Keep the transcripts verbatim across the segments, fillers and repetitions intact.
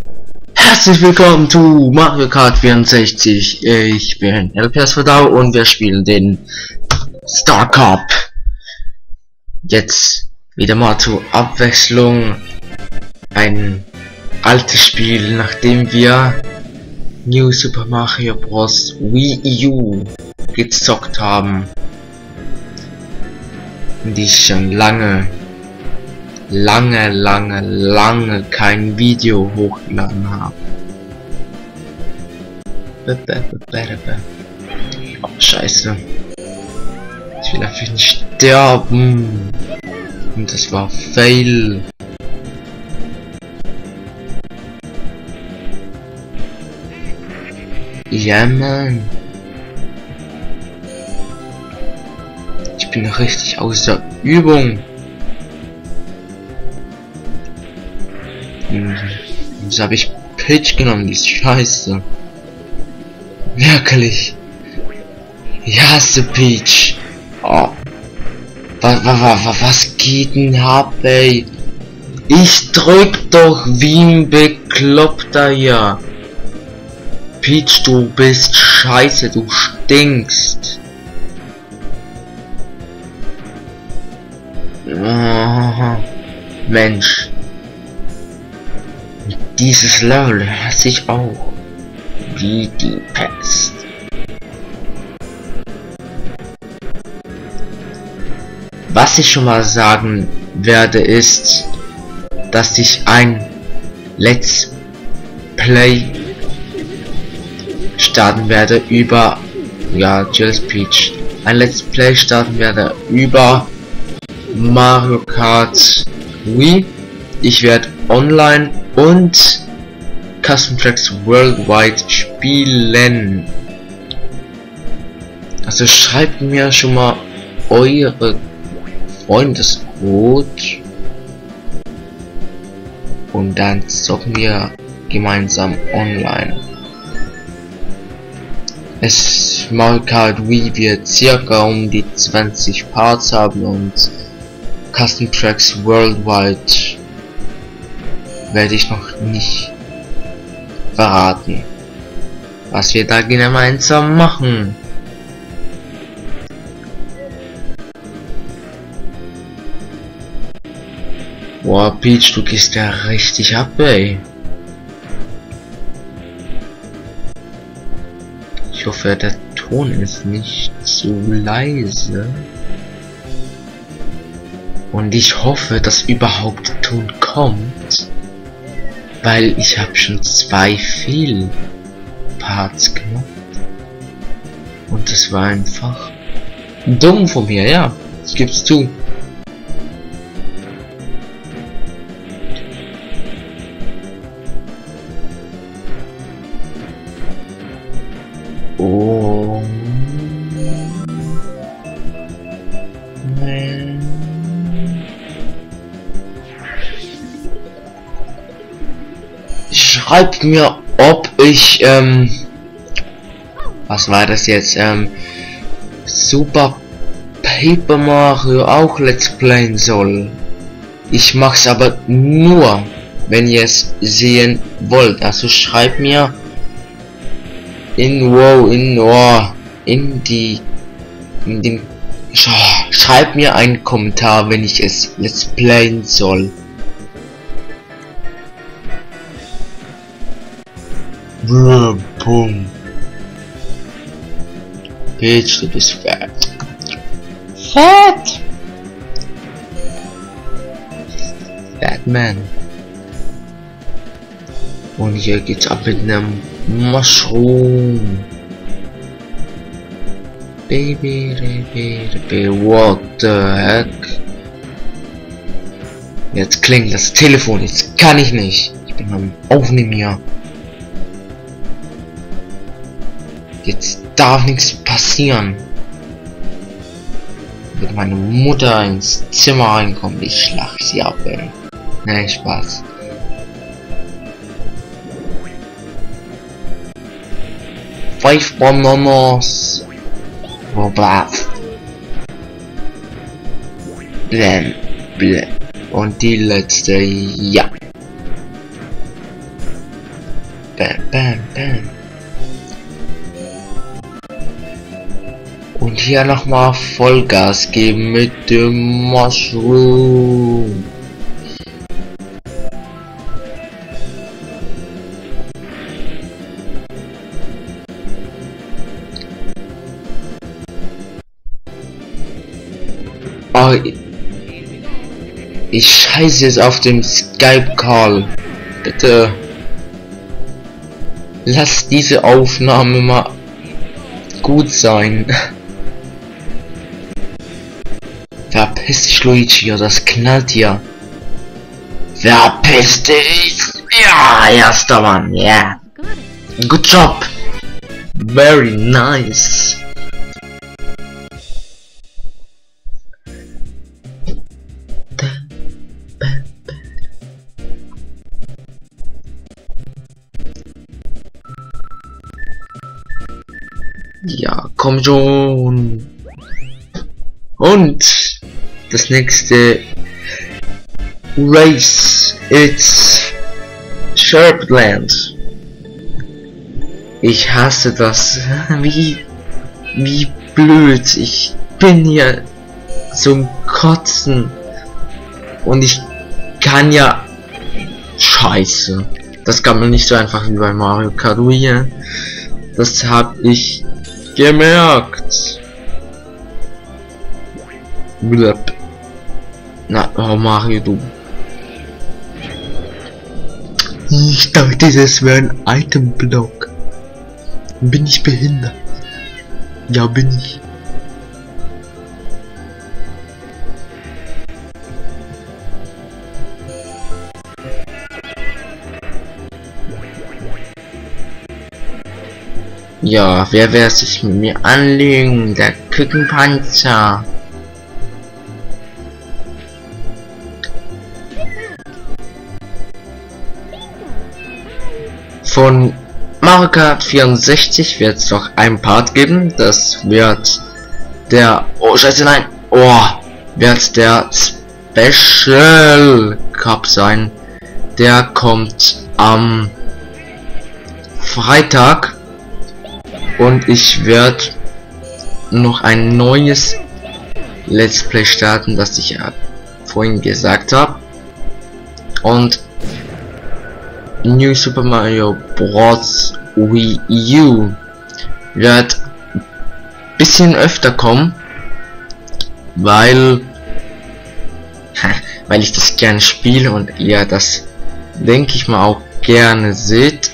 Herzlich willkommen zu Mario Kart vierundsechzig. Ich bin L P S Verdau und wir spielen den Star Cup. Jetzt wieder mal zur Abwechslung ein altes Spiel, nachdem wir New Super Mario Bros. Wii U gezockt haben, die ich schon lange lange, lange, lange kein Video hochgeladen habe. Oh, scheiße. Ich will einfach nicht sterben. Und das war Fail. Ja, man. Ich bin richtig außer Übung. Wieso habe ich Peach genommen? Die ist scheiße. Wirklich. Ich hasse Peach. Oh. Was, was, was geht denn ab, ey? Ich drück doch wie ein Bekloppter hier. Peach, du bist scheiße, du stinkst. Oh, Mensch. Dieses Level hasse ich auch wie die Pest. Was ich schon mal sagen werde ist, dass ich ein Let's Play starten werde über, ja, Jill Peach, ein Let's Play starten werde über Mario Kart Wii. Ich werde online und Custom Tracks Worldwide spielen. Also schreibt mir schon mal eure Freundescode und dann zocken wir gemeinsam online. Es Mario Kart Wii wird circa um die zwanzig Parts haben und Custom Tracks Worldwide werde ich noch nicht verraten, was wir da gemeinsam machen. Boah, Peach, du gehst ja richtig ab, ey. Ich hoffe, der Ton ist nicht zu leise. Und ich hoffe, dass überhaupt der Ton kommt. Weil ich habe schon zwei Fehlparts gemacht. Und das war einfach dumm von mir, ja. Ich geb's zu. Oh. Nein. Schreibt mir, ob ich, ähm, was war das jetzt, ähm, Super Paper Mario auch Let's Playen soll. Ich mach's aber nur, wenn ihr es sehen wollt. Also schreibt mir in wow, in oh, in die, in den, sch schreibt mir einen Kommentar, wenn ich es Let's Playen soll. Boom. Peach, du bist fett. Fett! Batman. Und hier geht's ab mit einem Mushroom. Baby, baby, baby, what the heck? Jetzt klingt das Telefon, jetzt kann ich nicht. Ich bin am Aufnehmen hier. Jetzt darf nichts passieren. Wird meine Mutter ins Zimmer reinkommen, ich schlag sie ab, ey. Ne, Spaß. Five bananas. Oh, brav. Bläm, bläm. Und die letzte, ja. bam, bam, bam. Und hier nochmal Vollgas geben mit dem Mushroom. Oh, ich scheiße jetzt auf dem Skype-Call. Bitte lass diese Aufnahme mal gut sein. Verpiss dich, Luigi, oder das knallt hier. Verpiss dich! Ja, erster Mann, ja. Yeah. Good job. Very nice. Ja, komm schon. Und das nächste Race, it's Sharpland. Ich hasse das. Wie, wie blöd. Ich bin hier zum Kotzen. Und ich kann ja... Scheiße. Das kann man nicht so einfach wie bei Mario Kart Wii. Das hab ich gemerkt. Blöp. Na, oh Mario, du. Ich dachte, das wäre ein Itemblock. Bin ich behindert? Ja, bin ich. Ja, wer wird sich mit mir anlegen? Der Kükenpanzer. Von Mario Kart vierundsechzig wird es noch ein Part geben. Das wird der... Oh, scheiße, nein. Oh, wird der Special Cup sein. Der kommt am Freitag. Und ich werde noch ein neues Let's Play starten, das ich ja vorhin gesagt habe. Und New Super Mario Bros. Wii U wird bisschen öfter kommen, weil weil ich das gerne spiele und ihr das, denke ich mal, auch gerne seht.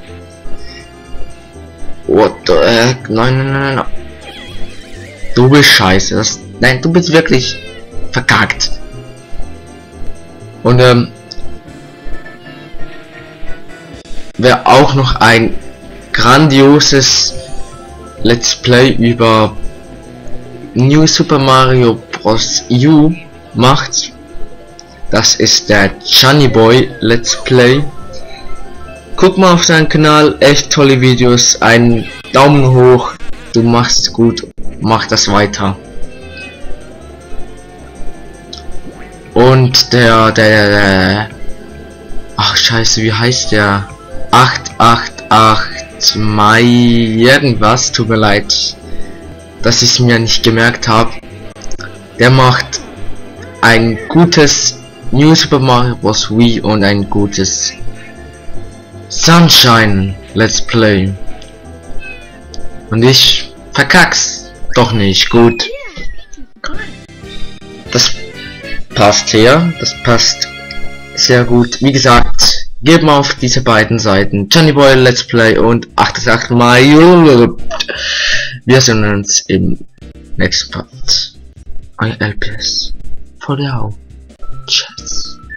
What the heck? Nein, nein, nein, nein. Du bist scheiße. Das, nein, du bist wirklich verkackt. Und ähm, wäre auch noch ein grandioses Let's Play über New Super Mario Bros. U macht. Das ist der Johnny Boy Let's Play. Guck mal auf seinen Kanal, echt tolle Videos, einen Daumen hoch, du machst gut, mach das weiter. Und der, der, der, ach scheiße, wie heißt der? acht acht acht Mai irgendwas, tut mir leid, dass ich es mir nicht gemerkt habe. Der macht ein gutes New Super Mario Bros. Wii und ein gutes Sunshine Let's Play. Und ich verkack's doch nicht gut. Das passt her, das passt sehr gut. Wie gesagt, geht mal auf diese beiden Seiten, Johnny Boy Let's Play und acht acht Mai. Wir sehen uns im nächsten Part. Euer L P S. Vor der Au. Tschüss.